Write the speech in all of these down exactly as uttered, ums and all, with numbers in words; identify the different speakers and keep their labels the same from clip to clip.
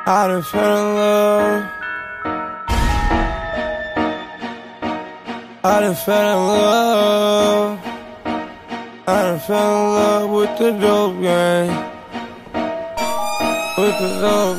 Speaker 1: I done fell in love. I done fell in love. I done fell in love with the dope game. With the dope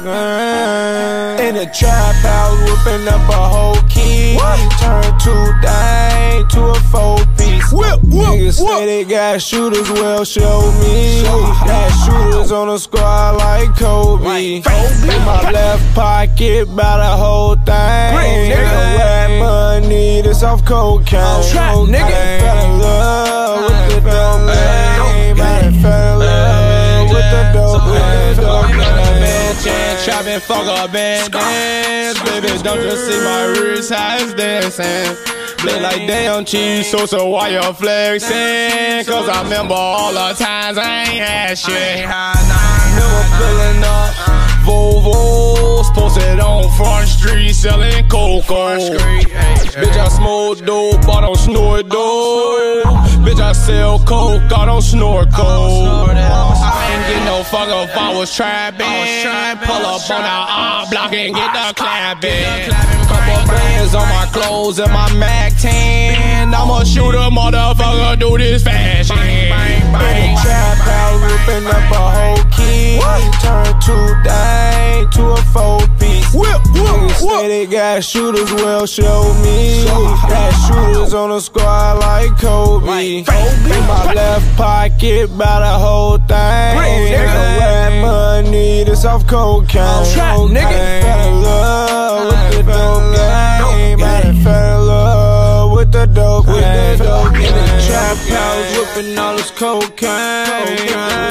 Speaker 1: game. In a trap house, whipping up a whole key. Turn two things to a four piece. Whip, whip, Niggas whip. Say they got shooters, well show me. Got shooters on the squad like Kobe. Like Kobe. In my left pocket, bout a whole thing. Nigga, rap money, this off cocaine. I'm trapped, nigga. Fell in love with the dope game. I done fell in love with the dope game.
Speaker 2: Trapping, fuck up and dance. Baby, don't you see my wrist has dancing? Play like damn cheese, so so why you flexing? Cause I remember all the times I ain't had shit. Never pulling up Volvos, posted on Front Street selling cocoa. Bitch, I smoke dope, I don't snort dope. Bitch, I sell coke, I don't snort coke. I ain't get no fuck if I was trapping. Pull up on the arm block and get the clapping. Couple bands on my clothes and my Mac ten. I'ma shoot a motherfucker, do this fashion.
Speaker 1: In a trap house, whipping up a whole key. Turn two things to a four piece. Niggas say they got shooters, well show me. Got shooters on the squad like Kobe. In my left pocket, bout a whole thing. Nigga, rap money, this off cocaine. Nigga, fell in love with the dope game. I done fell in love with the dope game. In the trap house, whipping all this cocaine.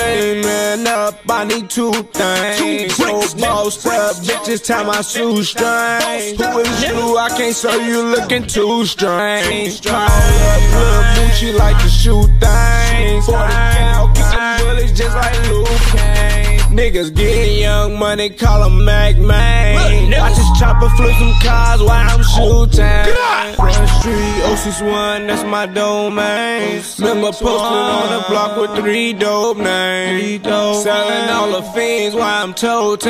Speaker 1: Man up, I need two things. So bossed up, bitches tie my shoestrings. Who is you? I can't show you looking too strange. Call up, little Gucci like to shoot things. forty cal, kick them bullets just like Luke Kane. Niggas getting young money, call them Mac Man. I just chop and flip some cars while I'm shooting. Front Street, O six one, that's my domain. Remember posting on the block with three dope names. Selling all the fiends while I'm toting.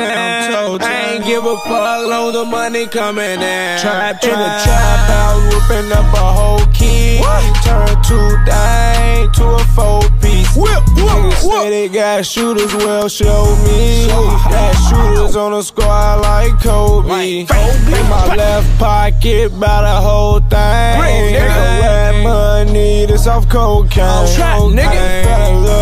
Speaker 1: I ain't give a fuck, long the money coming in. Trap, in the trap house, whipping up a whole key. Turn two things to a four piece. Niggas say they got shooters, well show me. Got shooters on the squad like Kobe. In my left pocket, bout a whole thing. Nigga, rap money, this off cocaine. Nigga,